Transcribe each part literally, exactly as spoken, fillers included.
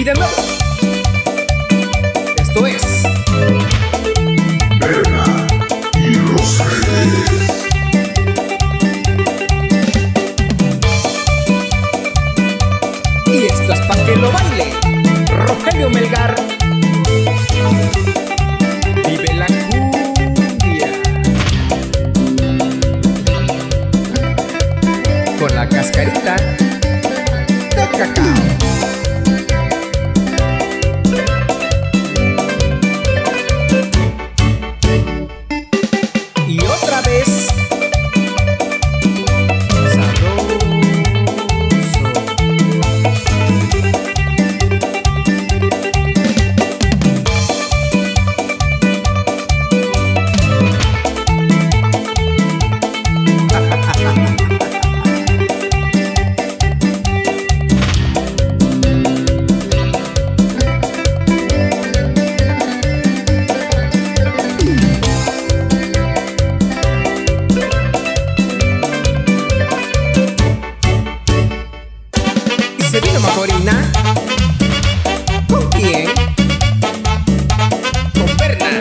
de nuevo. Esto es Berna y los Reyes. Y esto es pa' que lo baile Rogelio Melgar. Vive la cumbia con la cascarita de cacao. Y otra vez sabroso. Se vino Macorina. ¿Con quién? Con Berna.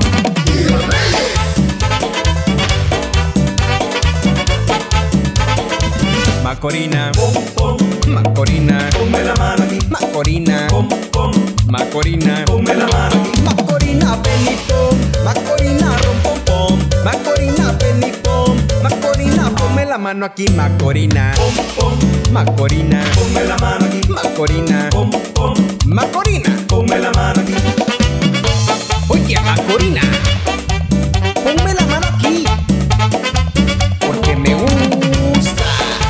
Macorina, Macorina, Ponme la mano aquí, Macorina, pom, pom, Macorina, ponme la mano aquí, Macorina, penipom, Macorina, rompom pom, Macorina, penipom, Macorina, ponme la mano aquí, Macorina, pom, pom, Macorina, ponme la mano aquí, Macorina, pom, pom, Macorina. ponme la mano aquí. Oye, Macorina, ponme la mano aquí, porque me gusta.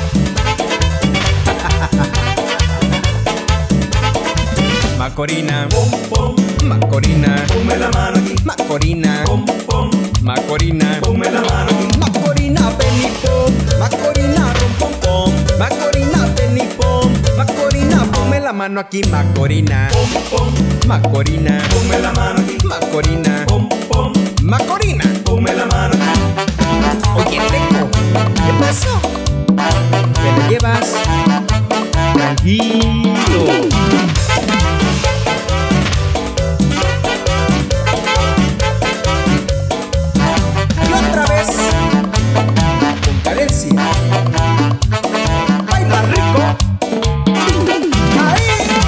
Macorina, Pom, pom, Macorina, ponme la mano aquí, Macorina, pom, pom, Macorina, ponme la mano aquí, Macorina, penipom, Macorina, rompom pom, Macorina, penipom, Macorina, ponme la mano aquí, Macorina, pom, pom, Macorina, ponme la mano aquí, Macorina, pom, pom, Macorina. ponme la mano aquí. Oye, Teco, ¿qué pasó? Te lo llevas tranquilo. Y otra vez con cadencia. Baila rico. Ahí.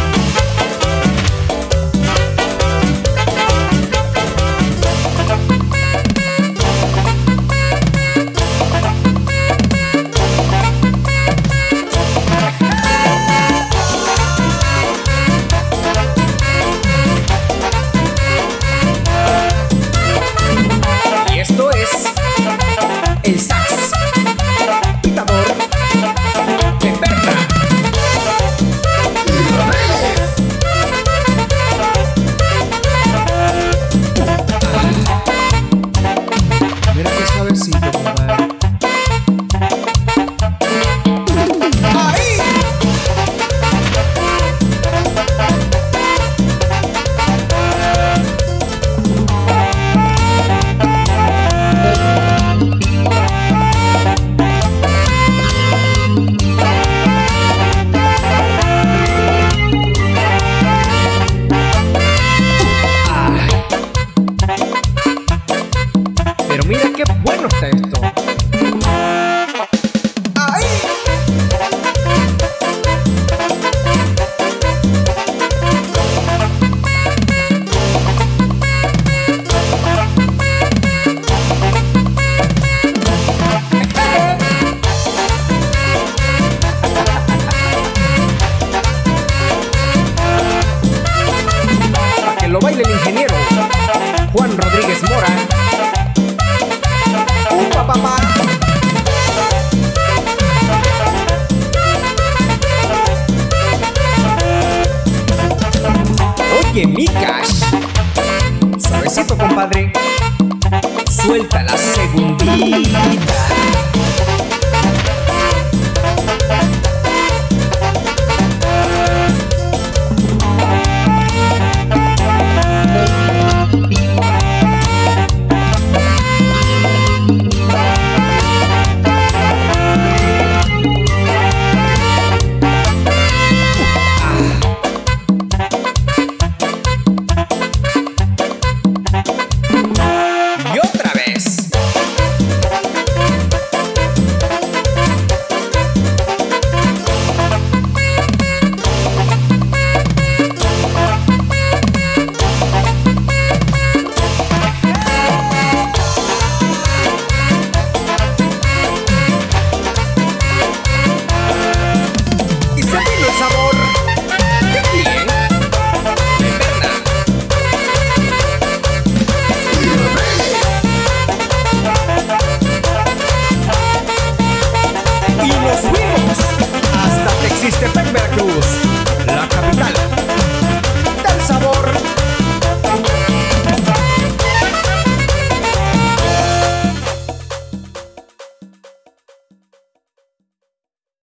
Y esto es el sax pitador de Berna. Mira qué suavecito, compadre. ¡Ahí! Pero mira qué bueno está esto. ¡Ahí! Para que lo baile el ingeniero Juan Rodríguez Mora. ¡Upa, papá! Oye, mi cash. Suavecito, compadre. Suelta la segundita.